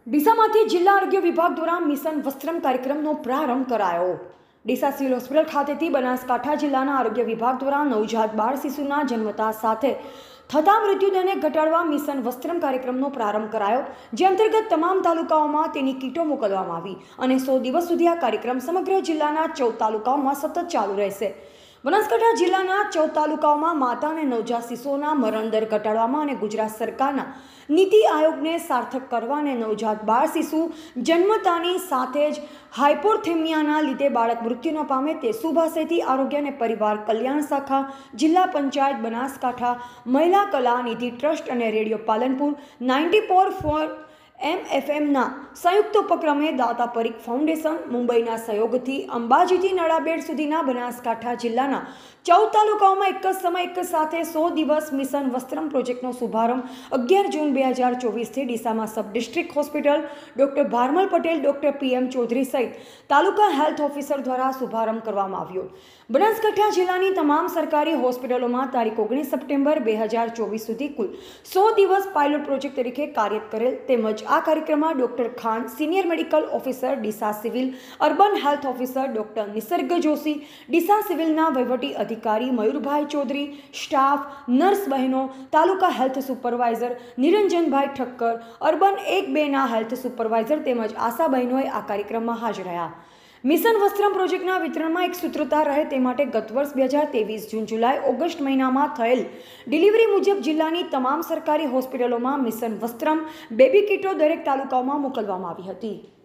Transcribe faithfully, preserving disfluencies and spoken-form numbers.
ડીસામાંથી જિલ્લા આરોગ્ય વિભાગ દ્વારા મિશન વસ્ત્રમ કાર્યક્રમનો પ્રારંભ કરાયો। ડીસા સિવિલ હોસ્પિટલ ખાતેથી બનાસકાંઠા જિલ્લાના આરોગ્ય વિભાગ દ્વારા નવજાત બાળ શિશુના જન્મતા સાથે થતા મૃત્યુદરને ઘટાડવા મિશન વસ્ત્રમ કાર્યક્રમનો પ્રારંભ કરાયો, જે અંતર્ગત તમામ તાલુકાઓમાં તેની કીટો મોકલવામાં આવી અને સો દિવસ સુધી આ કાર્યક્રમ સમગ્ર જિલ્લાના ચૌદ તાલુકાઓમાં સતત ચાલુ રહેશે। બનાસકાંઠા જિલ્લાના ચૌદ તાલુકાઓમાં માતા અને નવજાત શિશુઓના મરણ દર ઘટાડવામાં અને ગુજરાત સરકારના નીતિ આયોગને સાર્થક કરવા અને નવજાત બાળ શિશુ જન્મતાની સાથે જ હાઇપોથેમિયાના લીધે બાળક મૃત્યુ ન પામે તે શુભ આશયથી આરોગ્ય અને પરિવાર કલ્યાણ શાખા, જિલ્લા પંચાયત બનાસકાંઠા, મહિલા કલા નિધિ ટ્રસ્ટ અને radio Palanpur ninety four four M F એમના સંયુક્ત ઉપક્રમે દાતા પરીખ ફાઉન્ડેશન મુંબઈના સહયોગથી અંબાજીથી નળાબેડ સુધીના બનાસકાંઠા જિલ્લાના ચૌદ તાલુકાઓમાં એક જ સમય એક સાથે સો દિવસ મિશન વસ્ત્રમ પ્રોજેક્ટનો શુભારંભ અગિયાર જૂન બે હજાર ચોવીસથી ડીસામાં sub district hospital doctor Bharmal Patel, doctor P M Chaudhary સહિત તાલુકા હેલ્થ ઓફિસર દ્વારા શુભારંભ કરવામાં આવ્યો। બનાસકાંઠા જિલ્લાની તમામ સરકારી હોસ્પિટલોમાં તારીખ ઓગણીસ સપ્ટેમ્બર બે હજાર ચોવીસ સુધી કુલ સો દિવસ પાયલોટ પ્રોજેક્ટ તરીકે કાર્ય કરેલ તેમજ આ કાર્યક્રમમાં doctor Khan, senior medical officer Deesa civil, urban health officer doctor Nisarg Joshi, Deesa સિવિલના વહીવટી અધિકારી મયુરભાઈ ચૌધરી, સ્ટાફ, નર્સ બહેનો, taluka health supervisor Niranjanbhai Thakkar, urban એક બેના હેલ્થ સુપરવાઇઝર તેમજ આશા બહેનોએ આ કાર્યક્રમમાં હાજર રહ્યા। મિશન વસ્ત્રમ પ્રોજેક્ટના વિતરણમાં એક સૂત્રતા રહે તે માટે ગત વર્ષ બે હજાર ત્રેવીસ જૂન, જુલાઈ, ઓગસ્ટ મહિનામાં થયેલ ડિલિવરી મુજબ જિલ્લાની તમામ સરકારી હોસ્પિટલોમાં મિશન વસ્ત્રમ બેબી કીટો દરેક તાલુકાઓમાં મોકલવામાં આવી હતી।